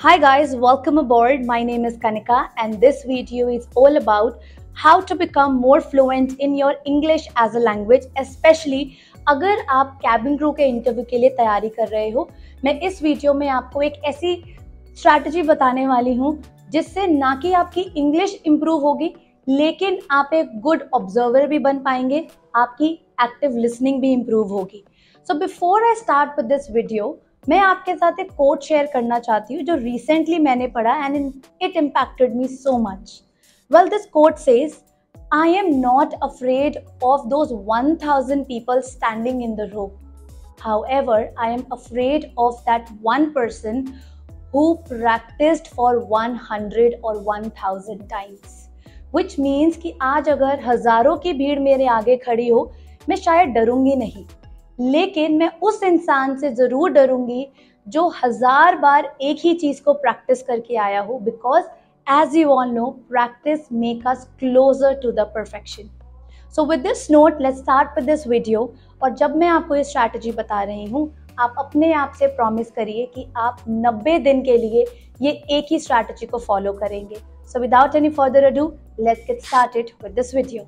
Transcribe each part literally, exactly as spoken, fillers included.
Hi guys, welcome aboard. My name is Kanika and this video is all about how to become more fluent in your English as a language, especially अगर आप cabin crew के interview के लिए तैयारी कर रहे हो। मैं इस वीडियो में आपको एक ऐसी स्ट्रैटेजी बताने वाली हूँ जिससे ना कि आपकी इंग्लिश इंप्रूव होगी, लेकिन आप एक गुड ऑब्जर्वर भी बन पाएंगे, आपकी एक्टिव लिसनिंग भी इंप्रूव होगी। So before I start with this video, मैं आपके साथ एक कोट शेयर करना चाहती हूँ जो रिसेंटली मैंने पढ़ा and it impacted me so much. Well, this quote says, I am not afraid of those one thousand people standing in the row. However, I am afraid of that one person who practiced for one hundred or one thousand times. Which means कि आज अगर हजारों की भीड़ मेरे आगे खड़ी हो, मैं शायद डरूंगी नहीं, लेकिन मैं उस इंसान से जरूर डरूंगी जो हजार बार एक ही चीज को प्रैक्टिस करके आया हो, because as you all know, practice make us closer to the perfection. So with this note, let's start with this video. और जब मैं आपको ये स्ट्रैटेजी बता रही हूँ, आप अपने आप से प्रॉमिस करिए कि आप नब्बे दिन के लिए ये एक ही स्ट्रैटेजी को फॉलो करेंगे। So without any further ado, let's get started with this video.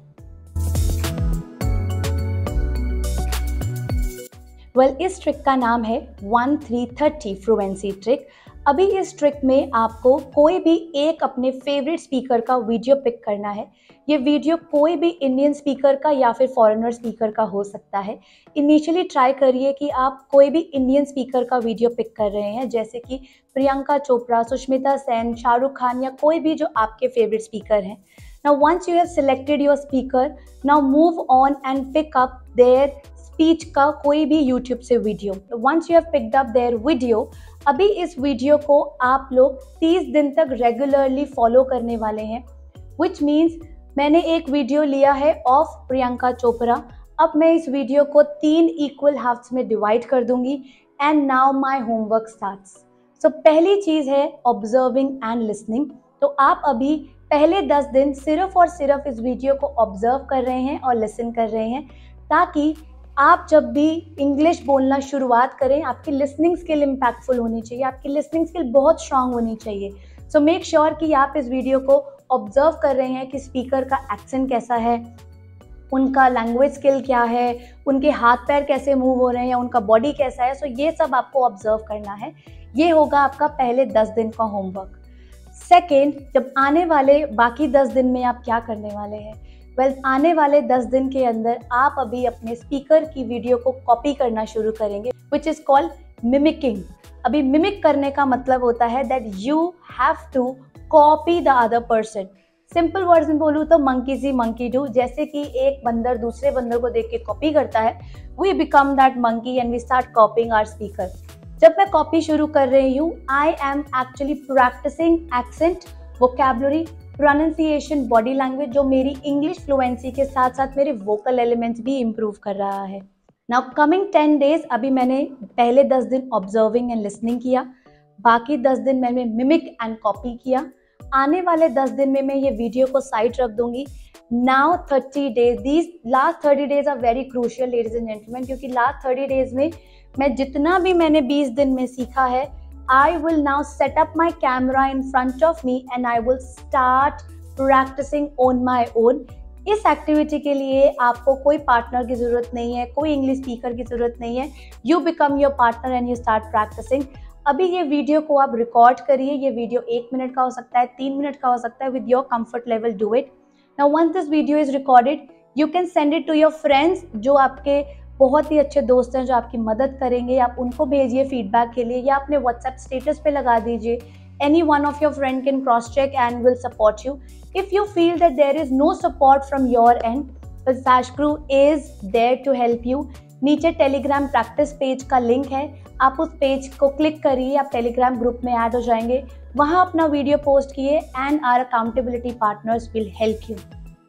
Well, इस ट्रिक का नाम है one three thirty fluency trick. अभी इस ट्रिक में आपको कोई भी एक अपने फेवरेट स्पीकर का वीडियो पिक करना है। ये वीडियो कोई भी इंडियन स्पीकर का या फिर फॉरेनर स्पीकर का हो सकता है। इनिशियली ट्राई करिए कि आप कोई भी इंडियन स्पीकर का वीडियो पिक कर रहे हैं, जैसे कि प्रियंका चोपड़ा, सुष्मिता सेन, शाहरुख खान या कोई भी जो आपके फेवरेट स्पीकर हैं। Now once you have selected your speaker, now move on and pick up their speech का कोई भी यूट्यूब से video. Once you have picked up their video, अभी इस वीडियो को आप लोग तीस दिन तक रेगुलरली फॉलो करने वाले हैं। विच मीन्स मैंने एक वीडियो लिया है ऑफ प्रियंका चोपड़ा, अब मैं इस वीडियो को तीन इक्वल हाफ्स में डिवाइड कर दूंगी and now my homework starts. So पहली चीज़ है ऑब्जर्विंग एंड लिसनिंग। तो आप अभी पहले दस दिन सिर्फ और सिर्फ इस वीडियो को ऑब्जर्व कर रहे हैं और लिसन कर रहे हैं, ताकि आप जब भी इंग्लिश बोलना शुरुआत करें, आपकी लिसनिंग स्किल इम्पैक्टफुल होनी चाहिए, आपकी लिसनिंग स्किल बहुत स्ट्रांग होनी चाहिए। सो मेक श्योर कि आप इस वीडियो को ऑब्जर्व कर रहे हैं कि स्पीकर का एक्सेंट कैसा है, उनका लैंग्वेज स्किल क्या है, उनके हाथ पैर कैसे मूव हो रहे हैं या उनका बॉडी कैसा है। सो ये सब आपको ऑब्जर्व करना है। ये होगा आपका पहले दस दिन का होमवर्क। सेकेंड, जब आने वाले बाकी दस दिन में आप क्या करने वाले हैं? वेल well, आने वाले दस दिन के अंदर आप अभी अपने स्पीकर की वीडियो को कॉपी करना शुरू करेंगे, विच इज कॉल्ड मिमिकिंग। अभी मिमिक करने का मतलब होता है that you have to copy the other person. Simple words में बोलूँ तो मंकी सी मंकी डू, जैसे कि एक बंदर दूसरे बंदर को देख के कॉपी करता है, we become that monkey and we start copying our speaker. जब मैं कॉपी शुरू कर रही हूँ, I am actually practising accent, vocabulary, pronunciation, body language, जो मेरी इंग्लिश फ्लुएंसी के साथ साथ मेरे वोकल एलिमेंट्स भी इम्प्रूव कर रहा है। नाउ कमिंग टेन डेज, अभी मैंने पहले दस दिन ऑब्जर्विंग एंड लिसनिंग किया, बाकी दस दिन मैंने मिमिक एंड कॉपी किया। आने वाले दस दिन में मैं ये वीडियो को साइड रख दूंगी। Now thirty days, these last thirty days are very crucial ladies and gentlemen, क्योंकि लास्ट थर्टी डेज में मैं जितना भी मैंने बीस दिन में सीखा है, I will now set up my camera in front of me and I will start practicing on my own. इस एक्टिविटी के लिए आपको कोई पार्टनर की ज़रूरत नहीं है, कोई इंग्लिश स्पीकर की ज़रूरत नहीं है। You become your partner and you start practicing. अभी ये वीडियो को आप रिकॉर्ड करिए। ये वीडियो एक मिनट का हो सकता है, तीन मिनट का हो सकता है। With your comfort level, do it. Now once this video is recorded, you can send it to your friends, जो आपके बहुत ही अच्छे दोस्त हैं, जो आपकी मदद करेंगे। आप उनको भेजिए फीडबैक के लिए, या अपने व्हाट्सएप स्टेटस पे लगा दीजिए। Any one of your friend can cross check and will support you. If you feel that there is no support from your end, the fash crew is there to help you. नीचे Telegram practice page का link है, आप उस page को click करिए, आप Telegram group में add हो जाएंगे। वहाँ अपना वीडियो पोस्ट किए and our accountability partners will help you.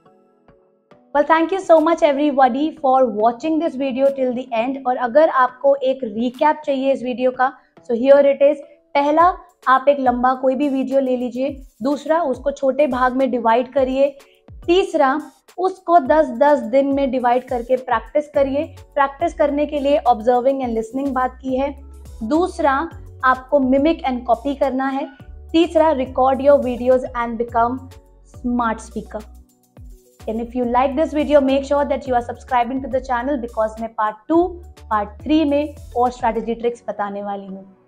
Well, thank you so much everybody for watching this video till the end. और अगर आपको एक recap चाहिए इस वीडियो का, so here it is. पहला, आप एक लंबा कोई भी वीडियो ले लीजिए। दूसरा, उसको छोटे भाग में डिवाइड करिए। तीसरा, उसको दस दस दिन में डिवाइड करके प्रैक्टिस करिए। प्रैक्टिस करने के लिए ऑब्जर्विंग एंड लिसनिंग बात की है। दूसरा, आपको मिमिक एंड कॉपी करना है। तीसरा, record your videos and become smart speaker. And if you like this video, make sure that you are subscribing to the channel because मैं पार्ट टू, पार्ट थ्री में और स्ट्रैटेजी ट्रिक्स बताने वाली हूँ।